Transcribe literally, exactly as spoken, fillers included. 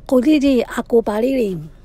ကိုလေးတွေအကိုပါလေးတွေ